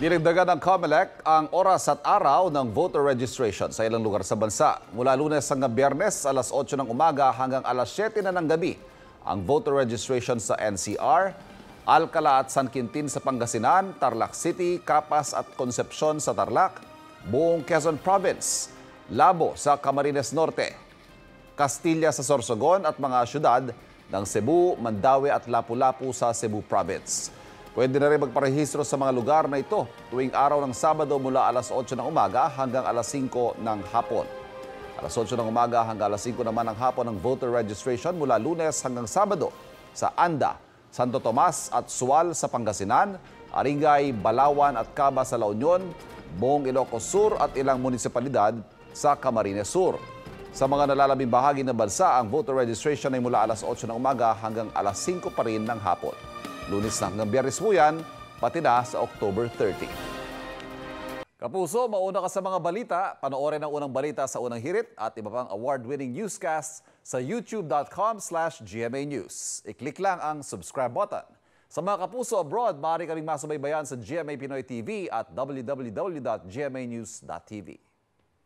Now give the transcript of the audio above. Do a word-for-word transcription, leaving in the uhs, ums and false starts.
Dinagdagan ng COMELEC ang oras at araw ng voter registration sa ilang lugar sa bansa. Mula Lunes hanggang Biyernes, alas otso ng umaga hanggang alas siyete na ng gabi, ang voter registration sa N C R, Alcala at San Quintin sa Pangasinan, Tarlac City, Capas at Concepcion sa Tarlac, buong Quezon Province, Labo sa Camarines Norte, Castilla sa Sorsogon at mga syudad ng Cebu, Mandaue at Lapu-Lapu sa Cebu Province. Pwede na rin magparehistro sa mga lugar na ito tuwing araw ng Sabado mula alas otso ng umaga hanggang alas singko ng hapon. Alas otso ng umaga hanggang alas singko naman ng hapon ang voter registration mula Lunes hanggang Sabado sa Anda, Santo Tomas at Sual sa Pangasinan, Arigay, Balawan at Caba sa La Union, buong Ilocos Sur at ilang munisipalidad sa Camarines Sur. Sa mga nalalabing bahagi ng bansa, ang voter registration ay mula alas otso ng umaga hanggang alas singko pa rin ng hapon. Lunes na hanggang Biyernes po yan, pati na sa October thirtieth. Kapuso, mauna ka sa mga balita. Panoorin ang unang balita sa unang hirit at iba pang award-winning newscasts sa youtube dot com slash G M A News. I-click lang ang subscribe button. Sa mga kapuso abroad, maaari kaming masubaybayan sa G M A Pinoy T V at w w w dot g m a news dot t v.